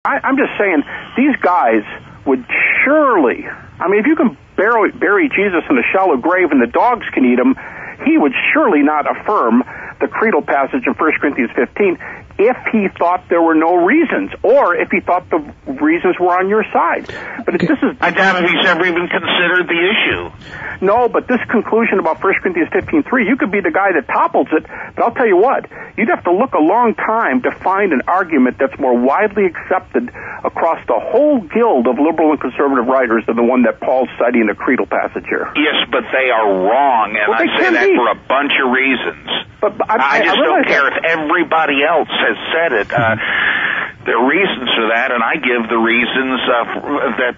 I'm just saying, these guys would surely, I mean, if you can bury Jesus in a shallow grave and the dogs can eat him, he would surely not affirm the creedal passage in 1 Corinthians 15 if he thought there were no reasons, or if he thought the reasons were on your side. But this is... I doubt if he's ever even considered the issue. No, but this conclusion about 1 Corinthians 15:3, you could be the guy that topples it, but I'll tell you what, you'd have to look a long time to find an argument that's more widely accepted across the whole guild of liberal and conservative writers than the one that Paul's citing in the creedal passage here. Yes, but they are wrong, and I say that for a bunch of reasons. But I just don't care if everybody else has said it. There are reasons for that, and I give the reasons that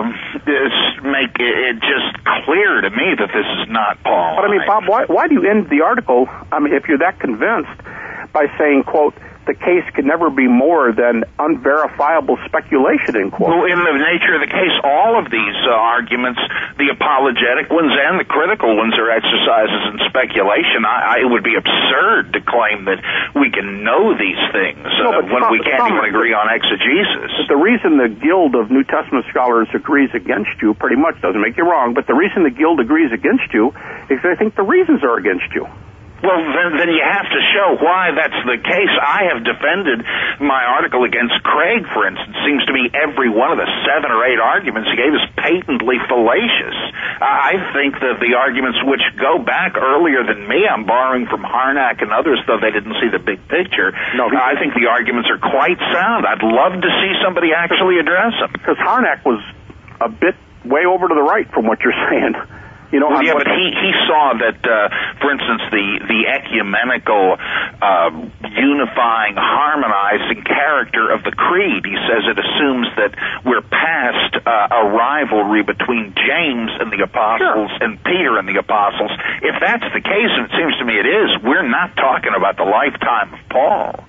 make it just clear to me that this is not Paul. But I mean, Bob, why do you end the article, I mean, if you're that convinced, by saying, quote, the case can never be more than unverifiable speculation, end quote? Well, in the nature of the case, all of these arguments, the apologetic ones and the critical ones, are exercises in speculation. It would be absurd to claim that we can know these things when we can't even agree on exegesis. But the reason the Guild of New Testament Scholars agrees against you, pretty much, doesn't make you wrong, but the reason the Guild agrees against you is they think the reasons are against you. Well, then you have to show why that's the case. I have defended my article against Craig, for instance. Seems to me every one of the 7 or 8 arguments he gave is patently fallacious. I think that the arguments which go back earlier than me, I'm borrowing from Harnack and others, though they didn't see the big picture. No, I think the arguments are quite sound. I'd love to see somebody actually address them. Because Harnack was a bit way over to the right from what you're saying. You know, well, yeah, but he saw that, for instance, the ecumenical, unifying, harmonizing character of the creed. He says it assumes that we're past a rivalry between James and the apostles and Peter and the apostles. If that's the case, and it seems to me it is, we're not talking about the lifetime of Paul.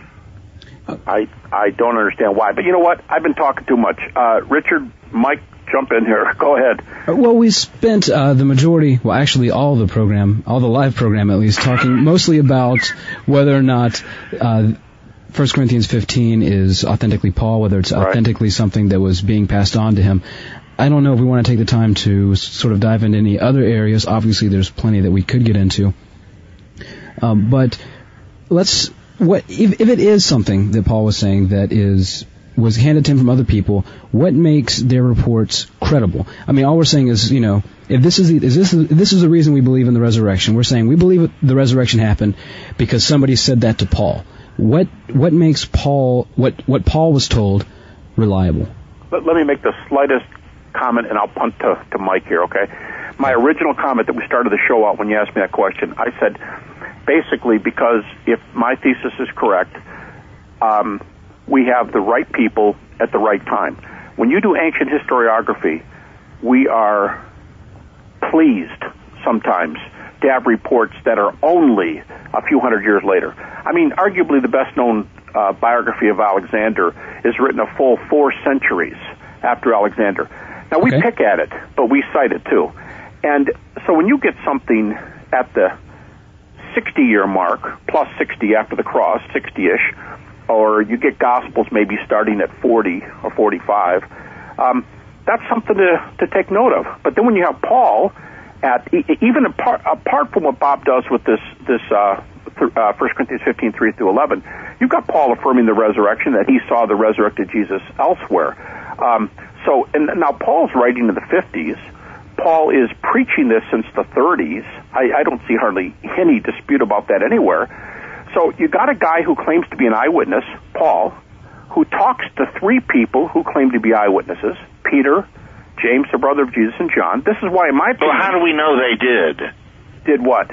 I don't understand why, but you know what? I've been talking too much. Richard, Mike, jump in here. Go ahead. Well, we spent the majority, well, actually all the live program at least, talking mostly about whether or not 1 Corinthians 15 is authentically Paul, whether it's authentically something that was being passed on to him. I don't know if we want to take the time to sort of dive into any other areas. Obviously, there's plenty that we could get into. But if it is something that Paul was saying that was handed to him from other people, what makes their reports credible? I mean, all we're saying is, you know, if this is the reason we believe in the resurrection, we're saying we believe the resurrection happened because somebody said that to Paul. What makes Paul, what Paul was told, reliable? Let me make the slightest comment, and I'll punt to Mike here, okay? My original comment that we started the show out when you asked me that question, I said, basically, because if my thesis is correct, we have the right people at the right time. When you do ancient historiography, we are pleased sometimes to have reports that are only a few hundred years later. I mean, arguably the best-known biography of Alexander is written a full 4 centuries after Alexander. Now, we pick at it, but we cite it too. And so when you get something at the 60-year mark, plus 60 after the cross, 60-ish, or you get Gospels maybe starting at 40 or 45, that's something to take note of. But then when you have Paul, even apart from what Bob does with this 1 Corinthians 15, 3 through 11, you've got Paul affirming the resurrection, that he saw the resurrected Jesus elsewhere. And now Paul's writing in the 50s. Paul is preaching this since the 30s. I don't see hardly any dispute about that anywhere. So you got a guy who claims to be an eyewitness, Paul, who talks to 3 people who claim to be eyewitnesses, Peter, James, the brother of Jesus, and John. This is why, in my opinion... Well, how do we know they did? Did what?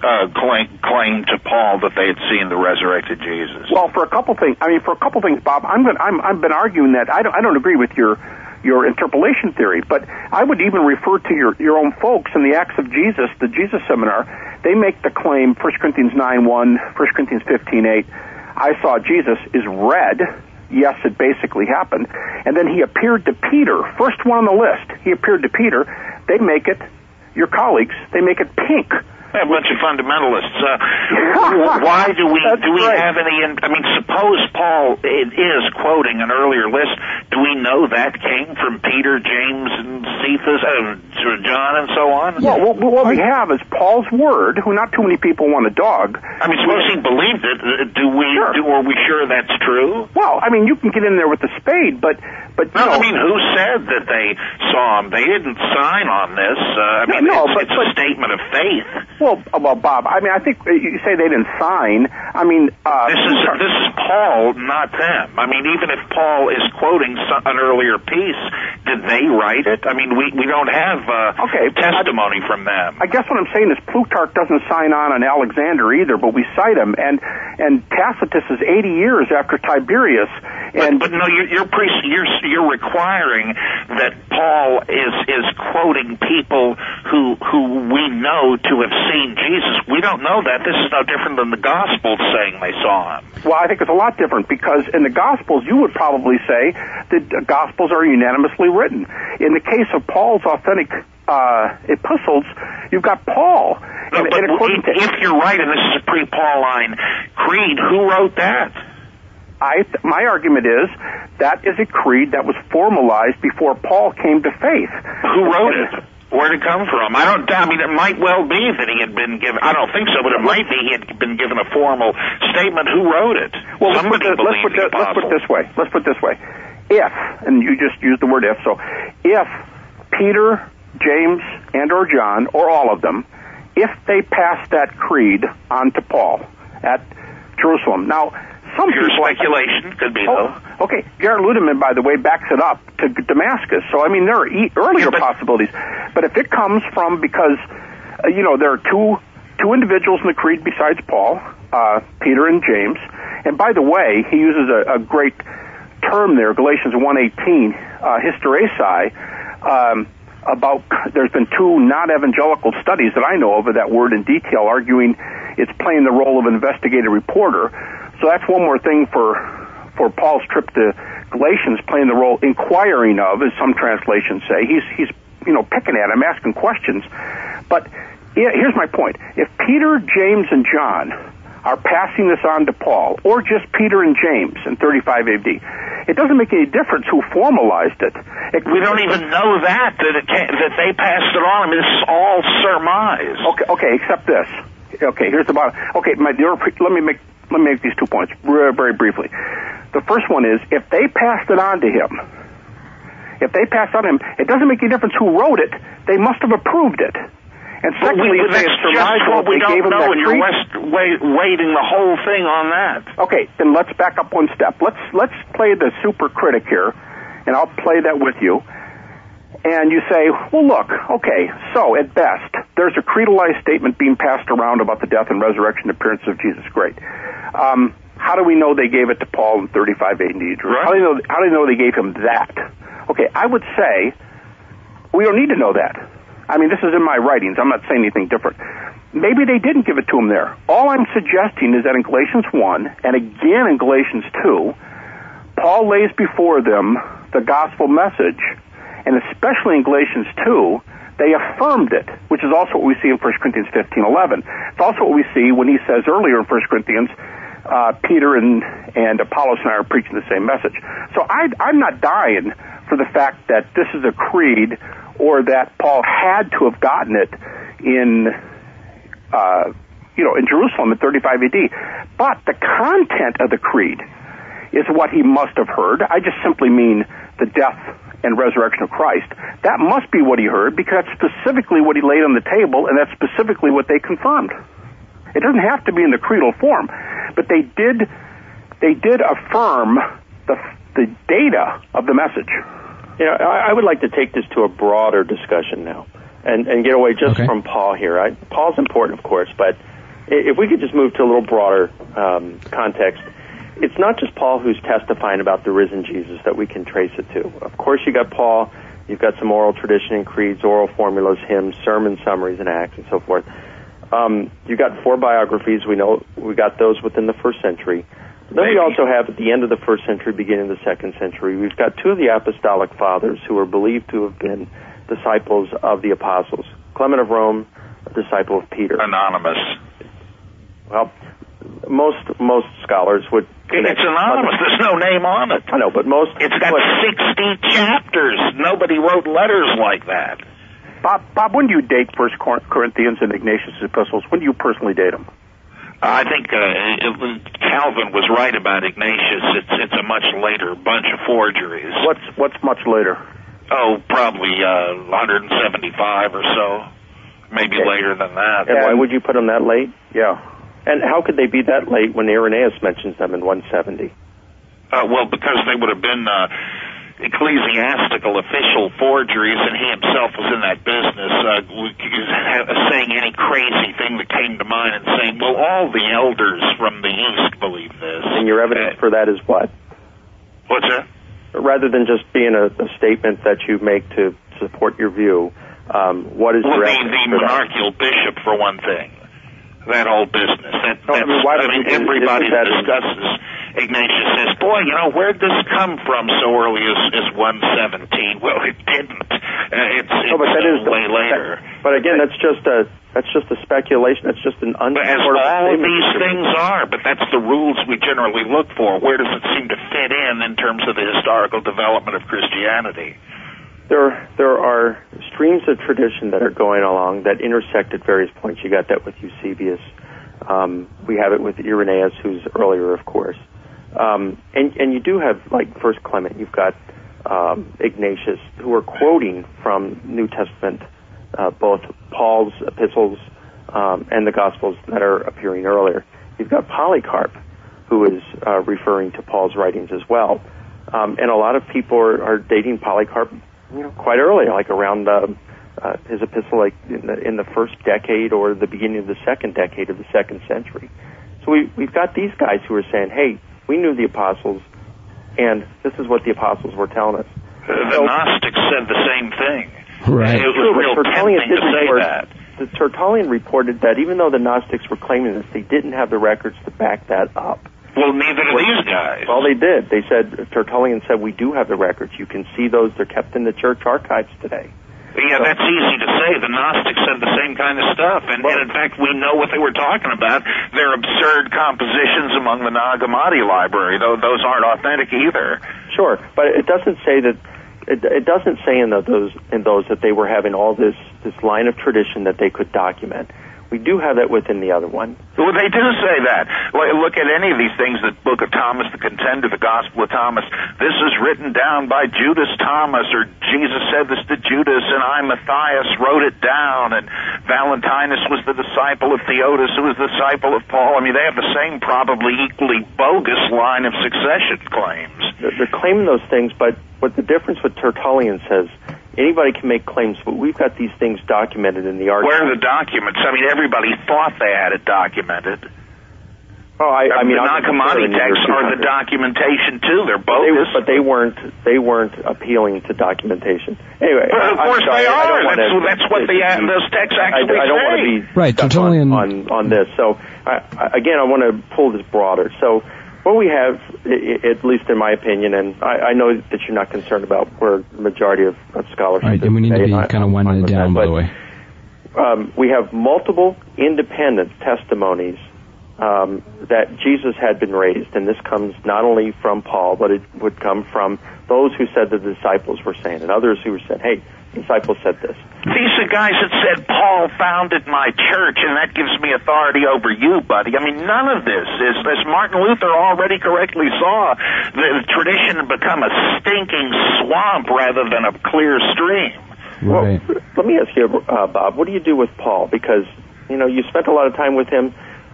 Claim to Paul that they had seen the resurrected Jesus. Well, for a couple things, Bob, I've been arguing that I don't agree with your interpolation theory, but I would even refer to your own folks in the Acts of Jesus, the Jesus Seminar. They make the claim, 1 Corinthians 9:1, 1 Corinthians 15:8, I saw Jesus is red. Yes, it basically happened. And then he appeared to Peter, first one on the list. He appeared to Peter. They make it, your colleagues, they make it pink. A bunch of fundamentalists. Why do we have any? I mean, suppose Paul is quoting an earlier list. Do we know that came from Peter, James, and Cephas, John, and so on? Well, what we have is Paul's word, who not too many people want a dog. I mean, suppose he believed it. Are we sure that's true? Well, I mean, you can get in there with the spade, but no, I mean, who said that they saw him? They didn't sign on this. It's a statement of faith. Well, Bob, I mean, I think you say they didn't sign. I mean, this is Paul, not them. I mean, even if Paul is quoting an earlier piece, did they write it? I mean, we don't have testimony from them. I guess what I'm saying is Plutarch doesn't sign on Alexander either, but we cite him, and Tacitus is 80 years after Tiberius. But no, you're requiring that Paul is quoting people who we know to have seen Jesus. We don't know that. This is no different than the Gospels saying they saw him. Well, I think it's a lot different, because in the Gospels you would probably say that the Gospels are unanimously written. In the case of Paul's authentic epistles, you've got Paul. But if you're right, and this is a pre-Pauline creed, who wrote that? My argument is that is a creed that was formalized before Paul came to faith. Who wrote it? Where did it come from? I mean, it might well be that he had been given. I don't think so, but it might be he had been given a formal statement. Who wrote it? Well, let's put it this way. If, and you just used the word if, so if Peter, James, and or John, or all of them, if they passed that creed on to Paul at Jerusalem. Now, some pure speculation could be, though. Okay, Gerhard Ludemann, by the way, backs it up to Damascus. So, I mean, there are earlier possibilities. But if it comes from, because, there are two individuals in the creed besides Paul, Peter and James. And by the way, he uses a great term there, Galatians 1:18, hysteresis, about there's been two non-evangelical studies that I know of that word in detail, arguing it's playing the role of an investigative reporter. So that's one more thing for Paul's trip to Galatians, playing the role inquiring of, as some translations say. He's picking at him, asking questions. But here's my point. If Peter, James, and John are passing this on to Paul, or just Peter and James in 35 AD, it doesn't make any difference who formalized it. We don't even know that they passed it on. I mean, this is all surmise. Okay, except this. Okay, here's the bottom. Okay, let me make these 2 points very briefly. The first one is, if they passed it on to him, it doesn't make any difference who wrote it. They must have approved it. And secondly, that's just what we don't know, and you're weighting the whole thing on that. Okay, then let's back up one step. Let's play the super critic here, and I'll play that with you. And you say, well, look, okay, so at best, there's a creedalized statement being passed around about the death and resurrection appearance of Jesus. Great. How do we know they gave it to Paul in 35 AD? Right. How do they know they gave him that? Okay, I would say we don't need to know that. I mean, this is in my writings. I'm not saying anything different. Maybe they didn't give it to him there. All I'm suggesting is that in Galatians 1, and again in Galatians 2, Paul lays before them the gospel message, and especially in Galatians 2, they affirmed it, which is also what we see in 1 Corinthians 15:11. It's also what we see when he says earlier in 1 Corinthians, Peter and Apollos and I are preaching the same message. So I'm not dying for the fact that this is a creed, or that Paul had to have gotten it in Jerusalem in 35 AD. But the content of the creed is what he must have heard. I just simply mean the death and resurrection of Christ. That must be what he heard, because that's specifically what he laid on the table, and that's specifically what they confirmed. It doesn't have to be in the creedal form, but they did affirm the data of the message. I would like to take this to a broader discussion now and get away just from Paul here. Paul's important, of course, but if we could just move to a little broader context. It's not just Paul who's testifying about the risen Jesus that we can trace it to. Of course, you got Paul, you've got some oral tradition and creeds, oral formulas, hymns, sermon summaries, and acts, and so forth. You got 4 biographies. We know we got those within the first century. Then we also have, at the end of the first century, beginning of the second century, we've got 2 of the apostolic fathers who are believed to have been disciples of the apostles, Clement of Rome, a disciple of Peter? Anonymous. Well, most scholars would. It's anonymous. There's no name on it. I know, but most. It's got 60 chapters. Nobody wrote letters like that. Bob, when do you date 1 Corinthians and Ignatius' epistles? When do you personally date them? I think Calvin was right about Ignatius. It's a much later bunch of forgeries. What's much later? Oh, probably 175 or so. Maybe later than that. And why would you put them that late? Yeah. And how could they be that late when Irenaeus mentions them in 170? Well, because they would have been ecclesiastical official forgeries, and he himself was in that business, saying any crazy thing that came to mind and saying, well, all the elders from the East believe this. And your evidence for that is what? What's that? Rather than just being a statement that you make to support your view, what is your evidence the for monarchical bishop, for one thing. That whole business. Everybody that discusses Ignatius says, boy, where'd this come from so early as 117? Well, it didn't. It's way later. But again, that's just a speculation. That's just an as all of these things are, but that's the rules we generally look for. Where does it seem to fit in terms of the historical development of Christianity? There are streams of tradition that are going along that intersect at various points. You got that with Eusebius. We have it with Irenaeus, who's earlier, of course. And you do have, like, First Clement. You've got Ignatius, who are quoting from New Testament, both Paul's epistles and the Gospels that are appearing earlier. You've got Polycarp, who is referring to Paul's writings as well. And a lot of people are dating Polycarp quite early, like around his epistle, like in the first decade or the beginning of the second decade of the 2nd century. So we've got these guys who are saying, hey, we knew the apostles, and this is what the apostles were telling us. The Gnostics said the same thing. Right. It was real tempting to say that. The Tertullian reported that even though the Gnostics were claiming this, they didn't have the records to back that up. Well, neither do these guys. Well, they did. They said, Tertullian said, we do have the records. You can see those. They're kept in the church archives today. Yeah, that's easy to say. The Gnostics said the same kind of stuff. And in fact, we know what they were talking about. They're absurd compositions among the Nag Hammadi library, though those aren't authentic either. Sure, but it doesn't say that. It doesn't say in those that they were having all this line of tradition that they could document. We do have that within the other one. Well, they do say that. Look at any of these things, the Book of Thomas, the Contender, the Gospel of Thomas. This is written down by Judas Thomas, or Jesus said this to Judas, and I, Matthias, wrote it down, and Valentinus was the disciple of Theodotus, who was the disciple of Paul. I mean, they have the same, probably equally bogus line of succession claims. They're claiming those things, but what the difference with Tertullian says, anybody can make claims, but we've got these things documented in the archives. Where are the documents? I mean, everybody thought they had it documented. Oh, I mean, the Nag Hammadi texts are the documentation too. They're bogus, but they weren't appealing to documentation. Anyway, of course they are. That's what those texts actually say. I don't want to be right. Tertullian on this. So again, I want to pull this broader. So what we have, at least in my opinion, and I know that you're not concerned about where the majority of scholarship right, and we need to be kind of winding it down, by the way. We have multiple independent testimonies that Jesus had been raised, and this comes not only from Paul, but it would come from those who said the disciples were saying, and others who said, hey, the disciples said this. These are guys that said, Paul founded my church, and that gives me authority over you, buddy. I mean, none of this is, as Martin Luther already correctly saw, the tradition had become a stinking swamp rather than a clear stream. Right. Well, let me ask you, Bob, what do you do with Paul? Because, you spent a lot of time with him,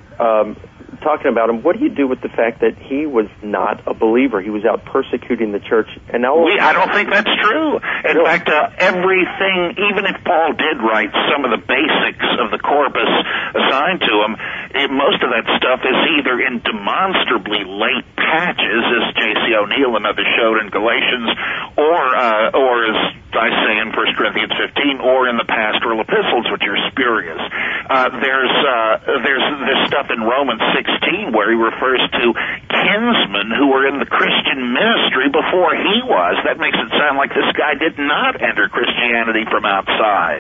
talking about him. What do you do with the fact that he was not a believer? He was out persecuting the church, and now I don't think that's true. In fact, everything, even if Paul did write some of the basics of the corpus assigned to him, most of that stuff is either in demonstrably late patches, as J.C. O'Neill and others showed in Galatians, or as I say in 1 Corinthians 15, or in the pastoral epistles, which are spurious. There's this stuff in Romans 16 where he refers to kinsmen who were in the Christian ministry before he was. That makes it sound like this guy did not enter Christianity from outside.